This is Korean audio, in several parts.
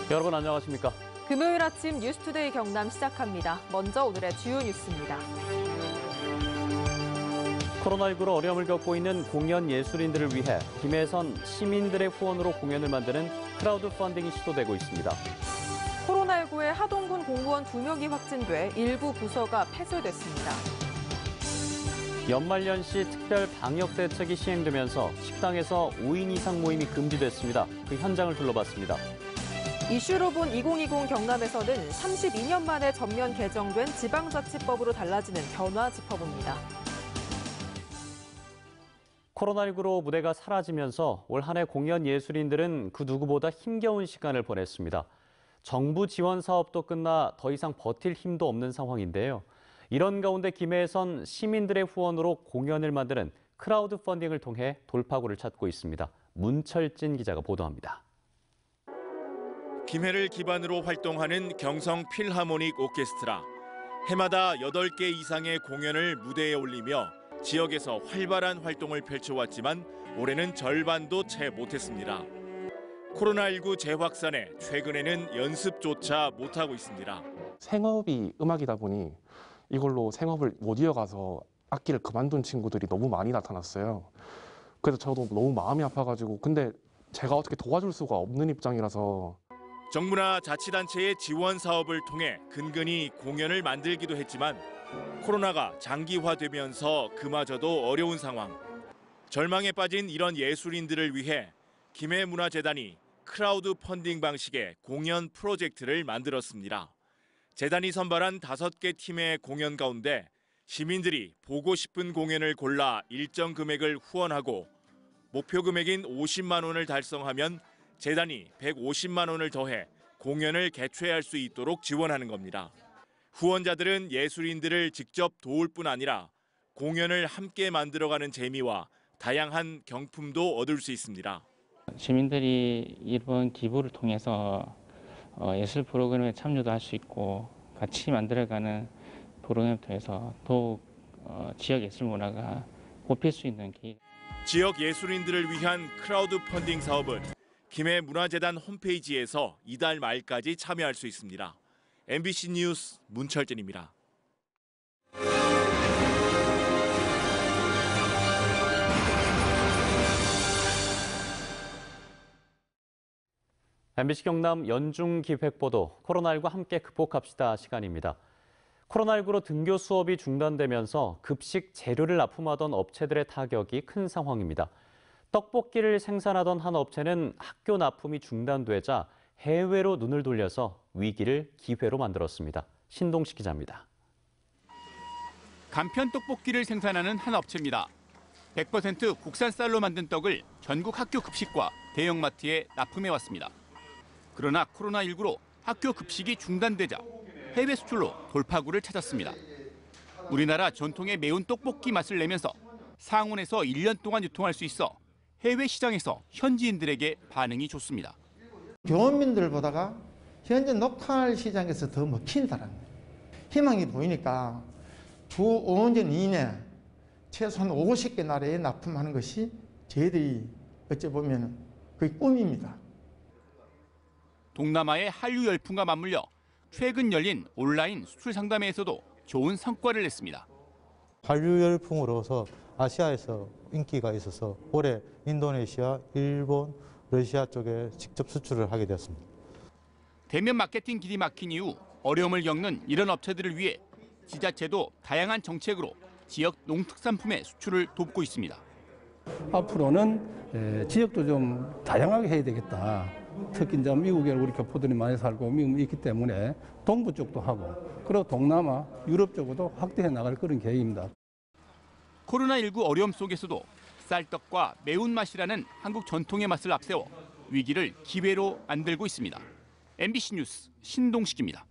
여러분 안녕하십니까? 금요일 아침 뉴스투데이 경남 시작합니다. 먼저 오늘의 주요 뉴스입니다. 코로나19로 어려움을 겪고 있는 공연 예술인들을 위해 김해선 시민들의 후원으로 공연을 만드는 크라우드 펀딩이 시도되고 있습니다. 코로나19에 하동군 공무원 2명이 확진돼 일부 부서가 폐쇄됐습니다. 연말연시 특별 방역 대책이 시행되면서 식당에서 5인 이상 모임이 금지됐습니다. 그 현장을 둘러봤습니다. 이슈로 본 2020 경남에서는 32년 만에 전면 개정된 지방자치법으로 달라지는 변화 짚어봅니다. 코로나19로 무대가 사라지면서 올 한 해 공연 예술인들은 그 누구보다 힘겨운 시간을 보냈습니다. 정부 지원 사업도 끝나 더 이상 버틸 힘도 없는 상황인데요. 이런 가운데 김해에선 시민들의 후원으로 공연을 만드는 크라우드 펀딩을 통해 돌파구를 찾고 있습니다. 문철진 기자가 보도합니다. 김해를 기반으로 활동하는 경성 필하모닉 오케스트라. 해마다 8개 이상의 공연을 무대에 올리며 지역에서 활발한 활동을 펼쳐왔지만 올해는 절반도 채 못했습니다. 코로나19 재확산에 최근에는 연습조차 못하고 있습니다. 생업이 음악이다 보니 이걸로 생업을 못 이어가서 악기를 그만둔 친구들이 너무 많이 나타났어요. 그래서 저도 너무 마음이 아파가지고 근데 제가 어떻게 도와줄 수가 없는 입장이라서 정부나 자치단체의 지원 사업을 통해 근근히 공연을 만들기도 했지만 코로나가 장기화되면서 그마저도 어려운 상황. 절망에 빠진 이런 예술인들을 위해 김해문화재단이 크라우드 펀딩 방식의 공연 프로젝트를 만들었습니다. 재단이 선발한 5개 팀의 공연 가운데 시민들이 보고 싶은 공연을 골라 일정 금액을 후원하고 목표 금액인 50만 원을 달성하면 재단이 150만 원을 더해 공연을 개최할 수 있도록 지원하는 겁니다. 후원자들은 예술인들을 직접 도울 뿐 아니라 공연을 함께 만들어가는 재미와 다양한 경품도 얻을 수 있습니다. 시민들이 이번 기부를 통해서 예술 프로그램에 참여도 할 수 있고 같이 만들어가는 프로그램을 통해서 더욱 지역 예술 문화가 뽑힐 수 있는 기회. 지역 예술인들을 위한 크라우드 펀딩 사업은 김해문화재단 홈페이지에서 이달 말까지 참여할 수 있습니다. MBC 뉴스 문철진입니다. MBC 경남 연중기획보도 코로나19 함께 극복합시다 시간입니다. 코로나19로 등교 수업이 중단되면서 급식 재료를 납품하던 업체들의 타격이 큰 상황입니다. 떡볶이를 생산하던 한 업체는 학교 납품이 중단되자 해외로 눈을 돌려서 위기를 기회로 만들었습니다. 신동식 기자입니다. 간편 떡볶이를 생산하는 한 업체입니다. 100% 국산 쌀로 만든 떡을 전국 학교 급식과 대형마트에 납품해 왔습니다. 그러나 코로나19로 학교 급식이 중단되자 해외 수출로 돌파구를 찾았습니다. 우리나라 전통의 매운 떡볶이 맛을 내면서 상온에서 1년 동안 유통할 수 있어 해외 시장에서 현지인들에게 반응이 좋습니다. 교민들보다가 현재 로컬 시장에서 더 먹힌다는 거예요. 희망이 보이니까 주 5년 이내 최소한 50개 나라에 납품하는 것이 저희들이 어찌 보면 거의 꿈입니다. 동남아의 한류 열풍과 맞물려 최근 열린 온라인 수출 상담회에서도 좋은 성과를 냈습니다. 한류 열풍으로서 아시아에서 인기가 있어서 올해 인도네시아, 일본, 러시아 쪽에 직접 수출을 하게 되었습니다. 대면 마케팅 길이 막힌 이후 어려움을 겪는 이런 업체들을 위해 지자체도 다양한 정책으로 지역 농특산품의 수출을 돕고 있습니다. 앞으로는 지역도 좀 다양하게 해야 되겠다. 특히 이제 미국에 우리 교포들이 많이 살고 미국에 있기 때문에 동부 쪽도 하고 그리고 동남아, 유럽 쪽으로도 확대해 나갈 그런 계획입니다. 코로나19 어려움 속에서도 쌀떡과 매운맛이라는 한국 전통의 맛을 앞세워 위기를 기회로 만들고 있습니다. MBC 뉴스 신동식입니다.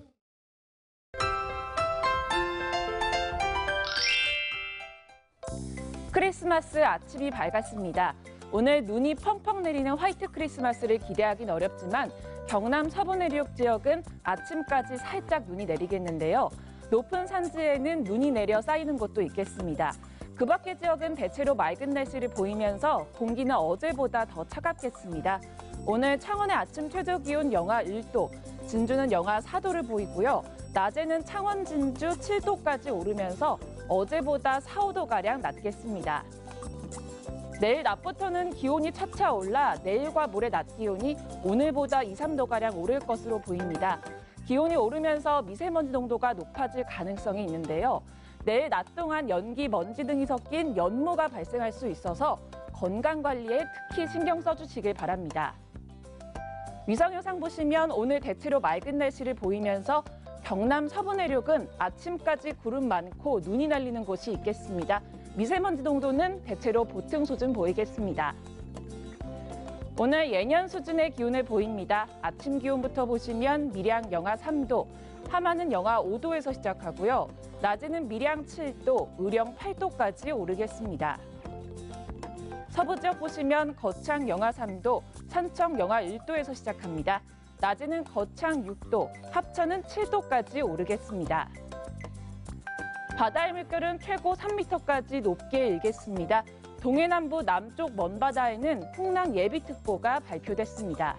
크리스마스 아침이 밝았습니다. 오늘 눈이 펑펑 내리는 화이트 크리스마스를 기대하긴 어렵지만 경남 서부 내륙 지역은 아침까지 살짝 눈이 내리겠는데요. 높은 산지에는 눈이 내려 쌓이는 곳도 있겠습니다. 그 밖의 지역은 대체로 맑은 날씨를 보이면서 공기는 어제보다 더 차갑겠습니다. 오늘 창원의 아침 최저 기온 영하 1도, 진주는 영하 4도를 보이고요. 낮에는 창원, 진주 7도까지 오르면서 어제보다 4, 5도가량 낮겠습니다. 내일 낮부터는 기온이 차차 올라 내일과 모레 낮 기온이 오늘보다 2, 3도가량 오를 것으로 보입니다. 기온이 오르면서 미세먼지 농도가 높아질 가능성이 있는데요. 내일 낮 동안 연기, 먼지 등이 섞인 연무가 발생할 수 있어서 건강관리에 특히 신경 써주시길 바랍니다. 위성 영상 보시면 오늘 대체로 맑은 날씨를 보이면서 경남 서부 내륙은 아침까지 구름 많고 눈이 날리는 곳이 있겠습니다. 미세먼지 농도는 대체로 보통 수준 보이겠습니다. 오늘 예년 수준의 기온을 보입니다. 아침 기온부터 보시면 밀양 영하 3도, 함안은 영하 5도에서 시작하고요. 낮에는 밀양 7도, 의령 8도까지 오르겠습니다. 서부 지역 보시면 거창 영하 3도, 산청 영하 1도에서 시작합니다. 낮에는 거창 6도, 합천은 7도까지 오르겠습니다. 바다의 물결은 최고 3m까지 높게 일겠습니다. 동해남부 남쪽 먼바다에는 풍랑 예비특보가 발표됐습니다.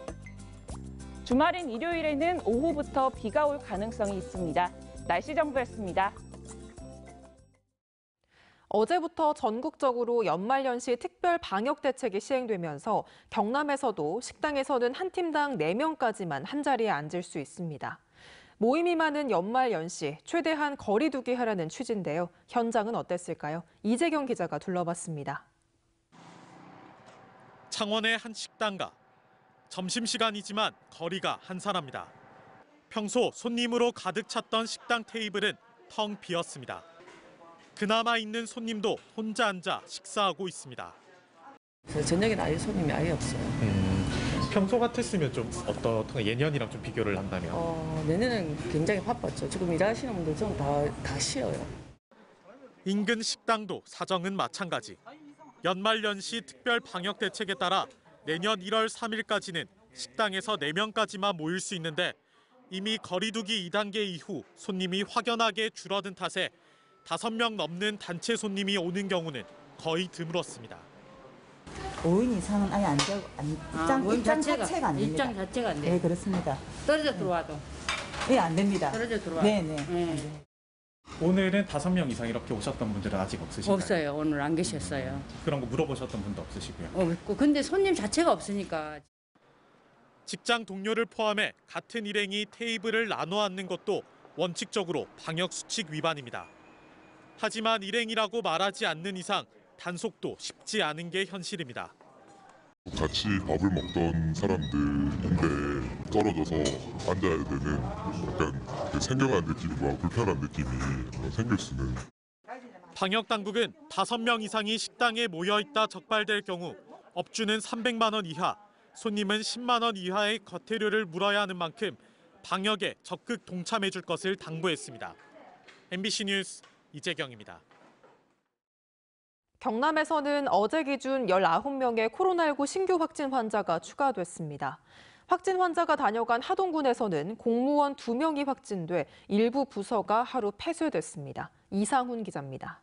주말인 일요일에는 오후부터 비가 올 가능성이 있습니다. 날씨 정보였습니다. 어제부터 전국적으로 연말연시 특별 방역 대책이 시행되면서 경남에서도 식당에서는 한 팀당 4명까지만 한 자리에 앉을 수 있습니다. 모임이 많은 연말연시 최대한 거리 두기 하라는 취지인데요. 현장은 어땠을까요? 이재경 기자가 둘러봤습니다. 창원의 한 식당가. 점심시간이지만 거리가 한산합니다. 평소 손님으로 가득 찼던 식당 테이블은 텅 비었습니다. 그나마 있는 손님도 혼자 앉아 식사하고 있습니다. 저녁에 아예 손님이 아예 없어요. 평소 같았으면 좀 어떻게 예년이랑 좀 비교를 한다면? 내년은 굉장히 바빴죠. 지금 일하시는 분들 좀 다 쉬어요. 인근 식당도 사정은 마찬가지. 연말연시 특별 방역 대책에 따라 내년 1월 3일까지는 식당에서 4명까지만 모일 수 있는데 이미 거리두기 2단계 이후 손님이 확연하게 줄어든 탓에 5명 넘는 단체 손님이 오는 경우는 거의 드물었습니다. 5인 이상은 아예 안 되고 입장 자체가 안 됩니다. 입장 자체가 안 돼요. 네, 그렇습니다. 떨어져 들어와도. 네, 안 됩니다. 떨어져 들어와. 네. 오늘은 5명 이상 이렇게 오셨던 분들은 아직 없으신가요? 없어요. 오늘 안 계셨어요. 그런 거 물어보셨던 분도 없으시고요. 없고 근데 손님 자체가 없으니까. 직장 동료를 포함해 같은 일행이 테이블을 나눠 앉는 것도 원칙적으로 방역 수칙 위반입니다. 하지만 일행이라고 말하지 않는 이상 단속도 쉽지 않은 게 현실입니다. 같이 밥을 먹던 사람들인데 떨어져서 앉아야 되는 약간 생경한 느낌과 불편한 느낌이 생길 수는. 방역 당국은 5명 이상이 식당에 모여 있다 적발될 경우 업주는 300만 원 이하, 손님은 10만 원 이하의 과태료를 물어야 하는 만큼 방역에 적극 동참해 줄 것을 당부했습니다. MBC 뉴스 이재경입니다. 경남에서는 어제 기준 19명의 코로나19 신규 확진 환자가 추가됐습니다. 확진 환자가 다녀간 하동군에서는 공무원 2명이 확진돼 일부 부서가 하루 폐쇄됐습니다. 이상훈 기자입니다.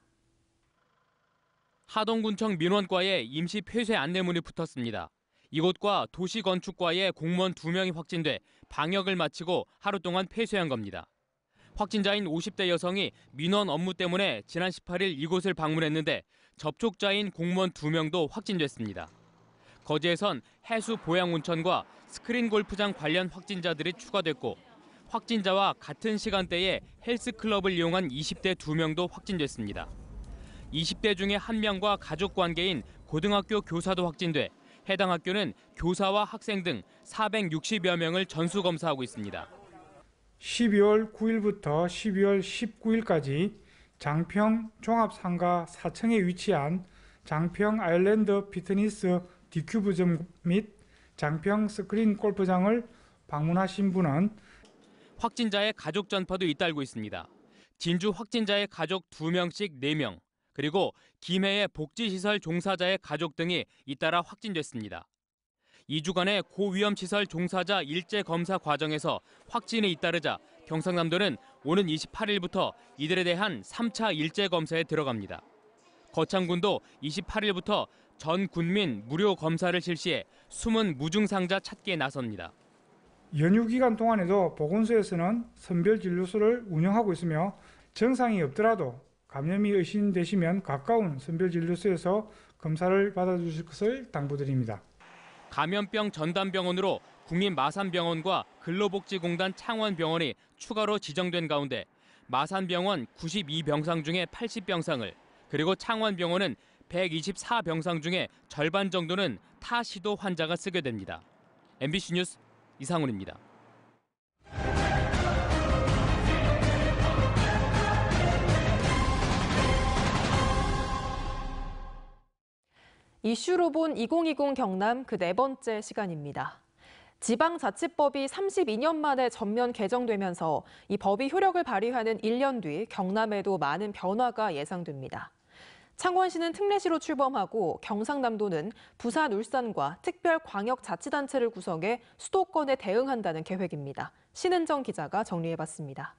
하동군청 민원과에 임시 폐쇄 안내문이 붙었습니다. 이곳과 도시건축과에 공무원 2명이 확진돼 방역을 마치고 하루 동안 폐쇄한 겁니다. 확진자인 50대 여성이 민원 업무 때문에 지난 18일 이곳을 방문했는데 접촉자인 공무원 2명도 확진됐습니다. 거제에선 해수 보양온천과 스크린 골프장 관련 확진자들이 추가됐고 확진자와 같은 시간대에 헬스클럽을 이용한 20대 2명도 확진됐습니다. 20대 중에 1명과 가족 관계인 고등학교 교사도 확진돼 해당 학교는 교사와 학생 등 460여 명을 전수검사하고 있습니다. 12월 9일부터 12월 19일까지 장평 종합상가 4층에 위치한 장평 아일랜드 피트니스 디큐브점 및 장평 스크린 골프장을 방문하신 분은 확진자의 가족 전파도 잇따르고 있습니다. 진주 확진자의 가족 2명씩 4명, 그리고 김해의 복지시설 종사자의 가족 등이 잇따라 확진됐습니다. 2주간의 고위험시설 종사자 일제 검사 과정에서 확진이 잇따르자 경상남도는 오는 28일부터 이들에 대한 3차 일제 검사에 들어갑니다. 거창군도 28일부터 전 군민 무료 검사를 실시해 숨은 무증상자 찾기에 나섭니다. 연휴 기간 동안에도 보건소에서는 선별진료소를 운영하고 있으며 증상이 없더라도 감염이 의심되시면 가까운 선별진료소에서 검사를 받아주실 것을 당부드립니다. 감염병 전담병원으로 국민마산병원과 근로복지공단 창원병원이 추가로 지정된 가운데 마산병원 92병상 중에 80병상을 그리고 창원병원은 124병상 중에 절반 정도는 타시도 환자가 쓰게 됩니다. MBC 뉴스 이상훈입니다. 이슈로 본 2020 경남 그 네 번째 시간입니다. 지방자치법이 32년 만에 전면 개정되면서 이 법이 효력을 발휘하는 1년 뒤 경남에도 많은 변화가 예상됩니다. 창원시는 특례시로 출범하고 경상남도는 부산, 울산과 특별광역자치단체를 구성해 수도권에 대응한다는 계획입니다. 신은정 기자가 정리해봤습니다.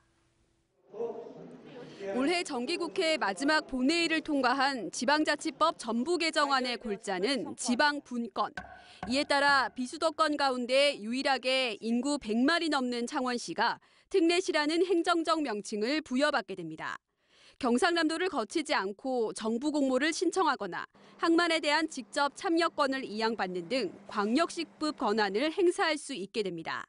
올해 정기국회 마지막 본회의를 통과한 지방자치법 전부 개정안의 골자는 지방분권. 이에 따라 비수도권 가운데 유일하게 인구 100만이 넘는 창원시가 특례시라는 행정적 명칭을 부여받게 됩니다. 경상남도를 거치지 않고 정부 공모를 신청하거나 항만에 대한 직접 참여권을 이양받는 등 광역시급 권한을 행사할 수 있게 됩니다.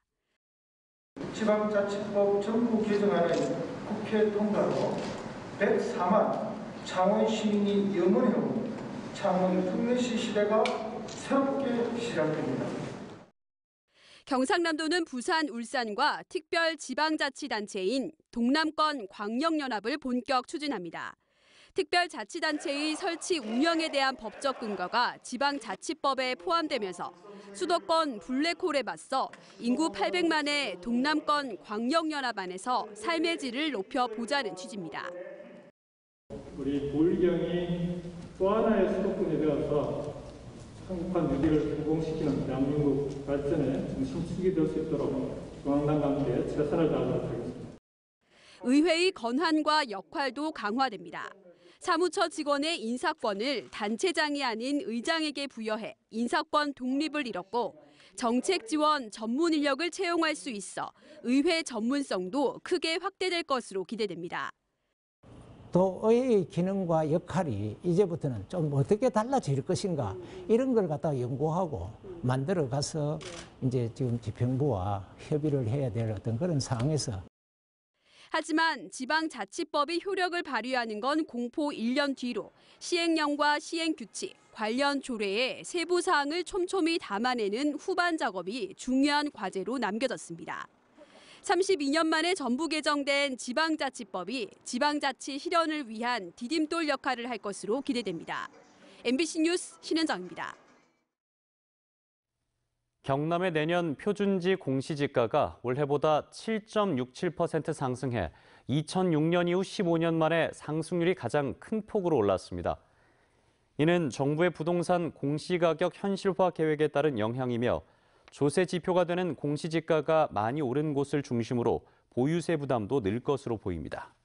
지방자치법 전부 개정안은 국회 통과로 104만 창원 시민이 염원해온 창원 특례시 시대가 새롭게 시작됩니다. 경상남도는 부산, 울산과 특별 지방자치단체인 동남권 광역연합을 본격 추진합니다. 특별자치단체의 설치 운영에 대한 법적 근거가 지방자치법에 포함되면서 수도권 블랙홀에 맞서 인구 800만의 동남권 광역연합 안에서 삶의 질을 높여보자는 취지입니다. 우리 부울경이 또 하나의 수도권이 되어서 한국판 뉴딜을 성공시키는 대한민국 발전의 중심축이 될 수 있도록 중앙당과 함께 최선을 다하도록 하겠습니다. 의회의 권한과 역할도 강화됩니다. 사무처 직원의 인사권을 단체장이 아닌 의장에게 부여해 인사권 독립을 잃었고 정책 지원 전문 인력을 채용할 수 있어 의회 전문성도 크게 확대될 것으로 기대됩니다. 또 의회의 기능과 역할이 이제부터는 좀 어떻게 달라질 것인가 이런 걸 갖다가 연구하고 만들어 가서 이제 지금 지평부와 협의를 해야 될 어떤 그런 상황에서 하지만 지방자치법이 효력을 발휘하는 건 공포 1년 뒤로 시행령과 시행규칙, 관련 조례에 세부 사항을 촘촘히 담아내는 후반 작업이 중요한 과제로 남겨졌습니다. 32년 만에 전부 개정된 지방자치법이 지방자치 실현을 위한 디딤돌 역할을 할 것으로 기대됩니다. MBC 뉴스 신은정입니다. 경남의 내년 표준지 공시지가가 올해보다 7.67% 상승해 2006년 이후 15년 만에 상승률이 가장 큰 폭으로 올랐습니다. 이는 정부의 부동산 공시가격 현실화 계획에 따른 영향이며 조세 지표가 되는 공시지가가 많이 오른 곳을 중심으로 보유세 부담도 늘 것으로 보입니다.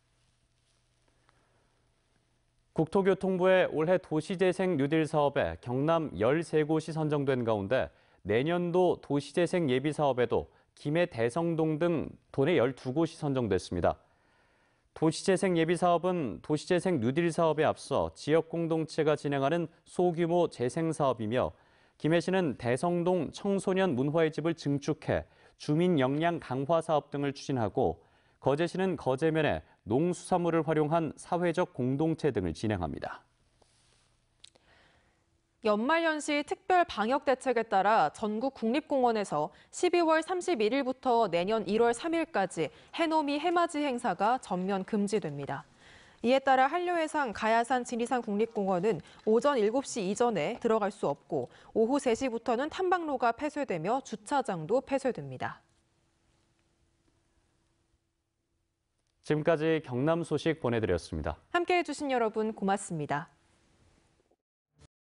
국토교통부의 올해 도시재생 뉴딜 사업에 경남 13곳이 선정된 가운데 내년도 도시재생 예비 사업에도 김해, 대성동 등 도내 12곳이 선정됐습니다. 도시재생 예비 사업은 도시재생 뉴딜 사업에 앞서 지역 공동체가 진행하는 소규모 재생 사업이며 김해시는 대성동 청소년 문화의 집을 증축해 주민 역량 강화 사업 등을 추진하고 거제시는 거제면에 농수산물을 활용한 사회적 공동체 등을 진행합니다. 연말연시 특별 방역 대책에 따라 전국 국립공원에서 12월 31일부터 내년 1월 3일까지 해넘이 해맞이 행사가 전면 금지됩니다. 이에 따라 한려해상, 가야산, 지리산 국립공원은 오전 7시 이전에 들어갈 수 없고 오후 3시부터는 탐방로가 폐쇄되며 주차장도 폐쇄됩니다. 지금까지 경남 소식 보내드렸습니다. 함께해 주신 여러분 고맙습니다.